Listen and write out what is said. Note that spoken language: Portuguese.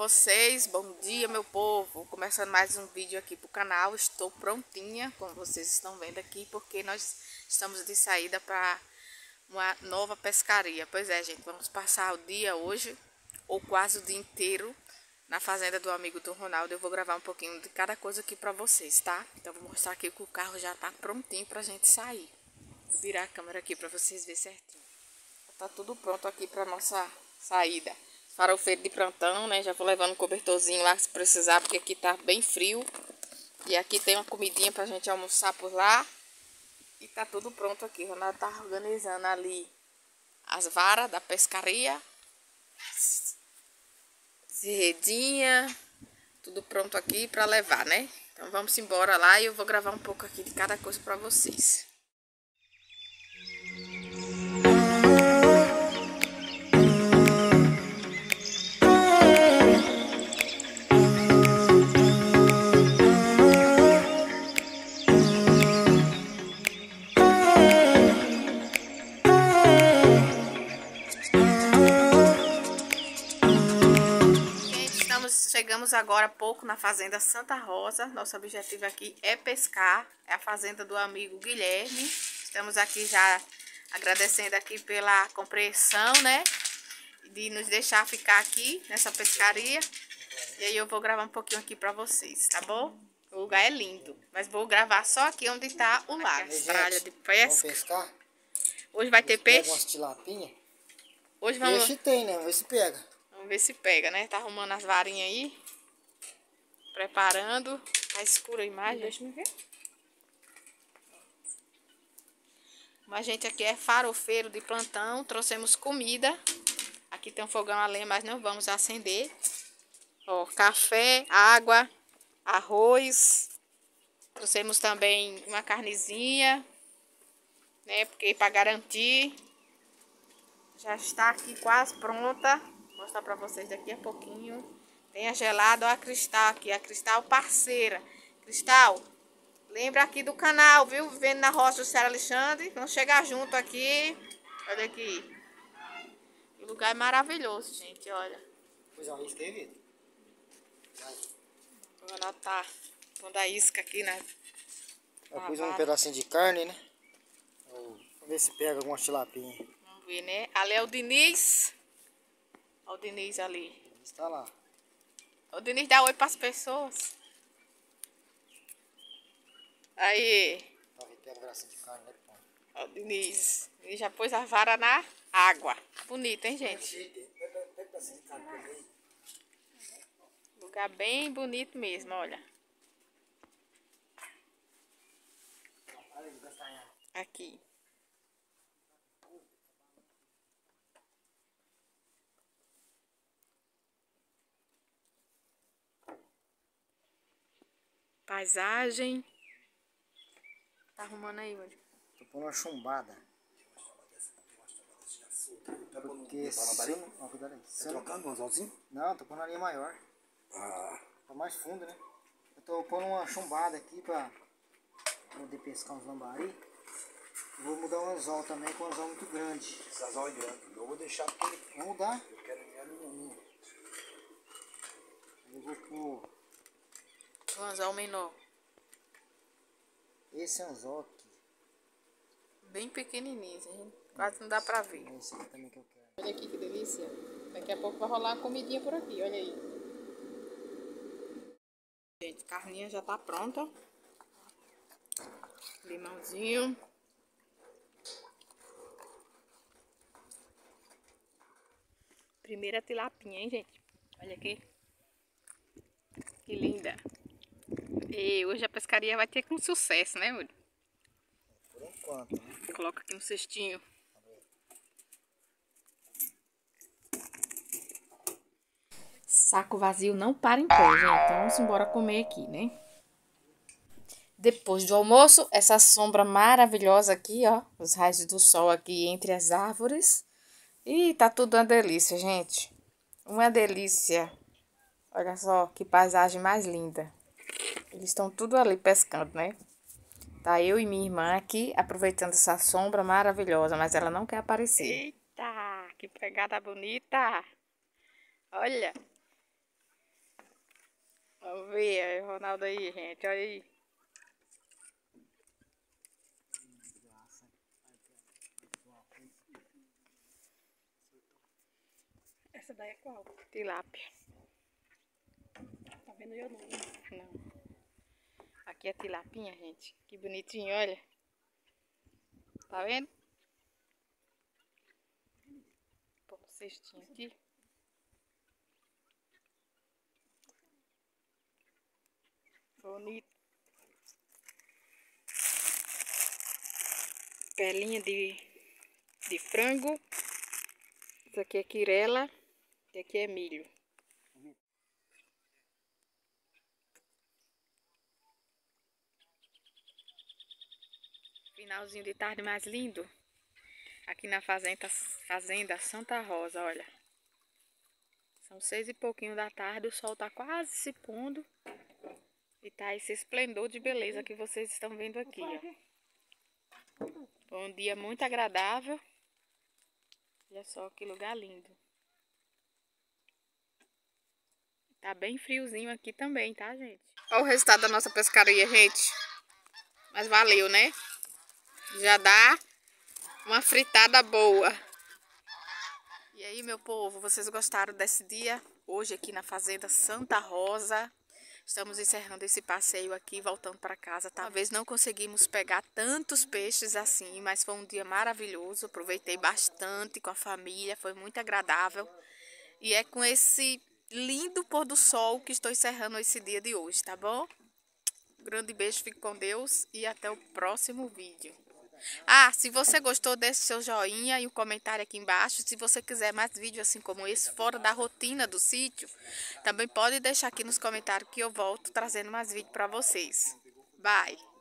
vocês? Bom dia, meu povo. Começando mais um vídeo aqui pro canal. Estou prontinha, como vocês estão vendo aqui, porque nós estamos de saída para uma nova pescaria. Pois é, gente, vamos passar o dia hoje, ou quase o dia inteiro, na fazenda do amigo do Ronaldo. Eu vou gravar um pouquinho de cada coisa aqui para vocês, tá? Então vou mostrar aqui que o carro já tá prontinho pra gente sair. Vou virar a câmera aqui para vocês verem certinho. Tá tudo pronto aqui para nossa saída. Farofeiro de plantão, né? Já vou levando um cobertorzinho lá se precisar, porque aqui tá bem frio. E aqui tem uma comidinha pra gente almoçar por lá. E tá tudo pronto aqui. O Ronaldo tá organizando ali as varas da pescaria. Redinha. Tudo pronto aqui pra levar, né? Então vamos embora lá e eu vou gravar um pouco aqui de cada coisa pra vocês. Chegamos agora há pouco na fazenda Santa Rosa. Nosso objetivo aqui é pescar. É a fazenda do amigo Guilherme. Estamos aqui já agradecendo aqui pela compreensão, né? De nos deixar ficar aqui nessa pescaria. E aí eu vou gravar um pouquinho aqui pra vocês, tá bom? O lugar é lindo. Mas vou gravar só aqui onde tá o lago. Estrada de pesca. Vamos pescar? Hoje vai ter peixe? Umas tilapinha. Hoje vamos... Peixe tem, né? Vamos ver se pega. Vamos ver se pega, né? Tá arrumando as varinhas aí. Preparando. Tá escura a imagem. Deixa eu ver. Mas a gente aqui é farofeiro de plantão. Trouxemos comida. Aqui tem um fogão a lenha, mas não vamos acender. Ó, café, água, arroz. Trouxemos também uma carnezinha, né? Porque para garantir. Já está aqui quase pronta. Vou mostrar para vocês daqui a pouquinho. Tem a gelada, ó, a Cristal aqui. A Cristal parceira. Cristal, lembra aqui do canal, viu? Vivendo na roça do Sr. Alexandre. Vamos chegar junto aqui. Olha aqui. O lugar é maravilhoso, gente. Olha. Pois é, isca aí, Vitor. O Ronaldo tá pondo a isca aqui, né? Eu pus um pedacinho de carne, né? Vamos ver se pega alguma tilapinha. Vamos ver, né? Ali é o Diniz. Olha o Diniz ali. Está lá. O Diniz dá oi para as pessoas. Aí. Pega um pedacinho de carne, né? Olha o Diniz. Ele já pôs a vara na água. Bonito, hein, gente? Lugar bem bonito mesmo, olha. Aqui. Paisagem. Tá arrumando aí, olha. Tô pondo uma chumbada. Porque se eu não... cuidado aí. Tá trocando um anzolzinho? Não, tô pondo uma linha maior. Ah. Tá mais fundo, né? Eu tô pondo uma chumbada aqui pra poder pescar uns lambari. Vou mudar um anzol também, com um anzol muito grande. Esse anzol é grande. Eu vou deixar porque Vamos mudar? eu quero nenhum. Eu vou pôr O anzol menor. esse anzol aqui. Bem pequenininho, gente. Quase não dá pra ver. Esse aqui também que eu quero. Olha aqui que delícia. Daqui a pouco vai rolar uma comidinha por aqui, olha aí. Gente, carninha já tá pronta. Limãozinho. Primeira tilapinha, hein, gente? Olha aqui. Que linda. E hoje a pescaria vai ter com sucesso, né, Uri? Por enquanto, né? Coloca aqui um cestinho. Saco vazio não para em pé, gente. Então vamos embora comer aqui, né? Depois do almoço, essa sombra maravilhosa aqui, ó. Os raios do sol aqui entre as árvores. E tá tudo uma delícia, gente. Uma delícia. Olha só que paisagem mais linda. Eles estão tudo ali pescando, né? Tá eu e minha irmã aqui aproveitando essa sombra maravilhosa, mas ela não quer aparecer. Eita, que pegada bonita. Olha. Vamos ver aí, o Ronaldo aí, gente. Olha aí. Essa daí é qual? Tilápia. Tá vendo eu não? Não. Aqui é tilapinha, gente. Que bonitinho, olha. Tá vendo? Pô, um cestinho aqui. Bonito. Pelinha de frango. Isso aqui é quirela. E aqui é milho. Finalzinho de tarde mais lindo. Aqui na fazenda Santa Rosa, olha. São 6 e pouquinho da tarde, o sol tá quase se pondo. E tá esse esplendor de beleza que vocês estão vendo aqui, ó. Foi um dia muito agradável. Olha só que lugar lindo. Tá bem friozinho aqui também, tá, gente? Olha o resultado da nossa pescaria, gente. Mas valeu, né? Já dá uma fritada boa. E aí, meu povo, vocês gostaram desse dia? Hoje aqui na fazenda Santa Rosa. Estamos encerrando esse passeio aqui, voltando para casa. Talvez não conseguimos pegar tantos peixes assim, mas foi um dia maravilhoso. Aproveitei bastante com a família, foi muito agradável. E é com esse lindo pôr do sol que estou encerrando esse dia de hoje, tá bom? Um grande beijo, fique com Deus e até o próximo vídeo. Ah, se você gostou, deixe seu joinha e um comentário aqui embaixo. Se você quiser mais vídeos assim como esse, fora da rotina do sítio, também pode deixar aqui nos comentários que eu volto trazendo mais vídeos para vocês. Bye!